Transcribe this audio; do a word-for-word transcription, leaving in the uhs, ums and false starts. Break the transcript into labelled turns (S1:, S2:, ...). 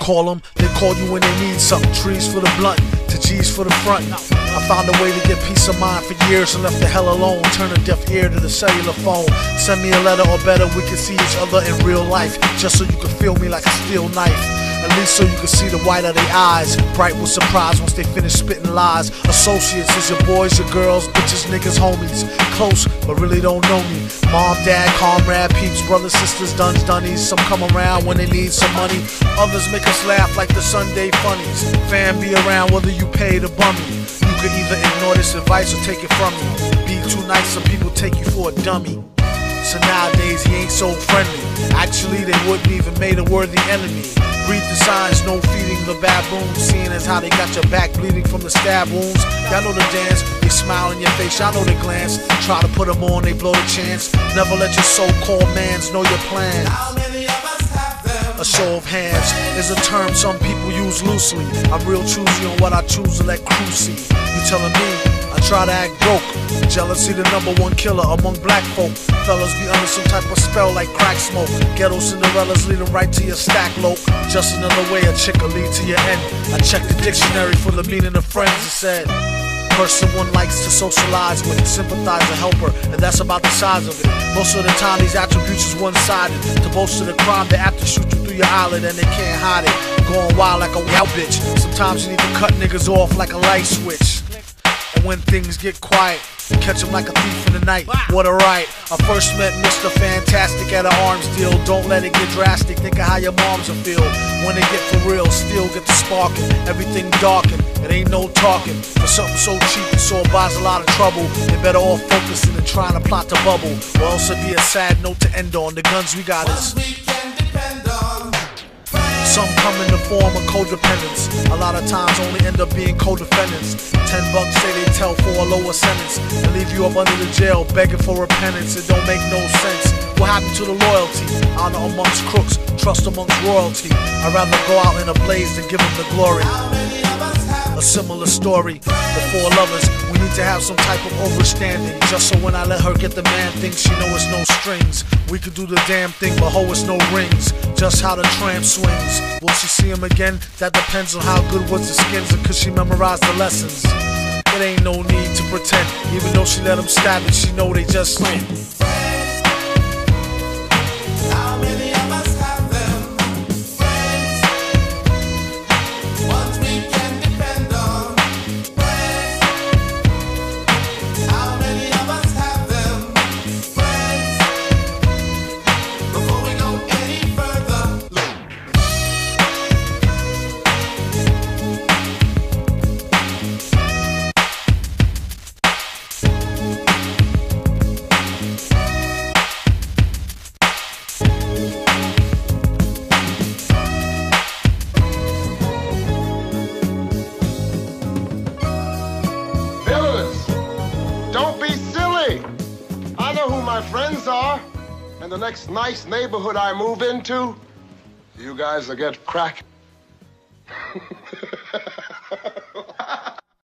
S1: call them, they call you when they need something. Trees for the blunt, to G's for the front. I found a way to get peace of mind for years and left the hell alone. Turn a deaf ear to the cellular phone. Send me a letter or better, we can see each other in real life, just so you can feel me like a steel knife. At least so you can see the white of their eyes, bright with surprise once they finish spitting lies. Associates is your boys, your girls, bitches, niggas, homies. Close, but really don't know me. Mom, dad, comrade, peeps, brothers, sisters, duns, dunnies. Some come around when they need some money. Others make us laugh like the Sunday funnies. Fan be around whether you pay the bummy. You could either ignore this advice or take it from me. Be too nice, some people take you for a dummy. So nowadays he ain't so friendly. Actually they wouldn't even made a worthy enemy. Read the signs, no feeding the baboons. Seeing as how they got your back bleeding from the stab wounds. Y'all know the dance, they smile in your face, y'all know the glance. Try to put them on, they blow the chance. Never let your so-called mans know your plan.
S2: How many of us have them?
S1: A show of hands is a term some people use loosely. I'm real choosy on what I choose to let crew see. You telling me I try to act broke? Jealousy the number one killer among black folk. Fellas be under some type of spell like crack smoke. Ghetto Cinderellas lead them right to your stack loke. Just another way a chick will lead to your end. I checked the dictionary for the meaning of friends. It said person one likes to socialize with, sympathize or help her, and that's about the size of it. Most of the time these attributes is one-sided. To boast of the crime, they have to shoot you through your eyelid and they can't hide it. Going wild like a wild bitch. Sometimes you need to cut niggas off like a light switch. And when things get quiet, catch him like a thief in the night. What a right. I first met Mister Fantastic at an arms deal. Don't let it get drastic, think of how your moms will feel when they get for real. Still get the sparking, everything darkened. It ain't no talking for something so cheap and so it buys a lot of trouble. They better off focusing and trying to plot the bubble, or else it'd be a sad note to end on. The guns we got is
S2: We can depend on.
S1: some come in the form of codependence. A lot of times only end up being co-defendants. Ten bucks say they tell for a lower sentence and leave you up under the jail begging for repentance. It don't make no sense. What happened to the loyalty? Honor amongst crooks, trust amongst royalty. I'd rather go out in a blaze than give them the glory.
S2: How many of us have
S1: A similar story, the four lovers. We need to have some type of overstanding, just so when I let her get the man thing, she know it's no strings. We could do the damn thing, but ho, it's no rings. Just how the tramp swings. Will she see him again? That depends on how good was the skins and could she memorize the lessons. It ain't no need to pretend. Even though she let him stab it, she know they just
S2: friends? How many of us have them? Friends, ones we can depend on. Friends, how many of us have them? Friends, before we go any further, look.
S3: Don't be silly. I know who my friends are. And the next nice neighborhood I move into, you guys will get crack.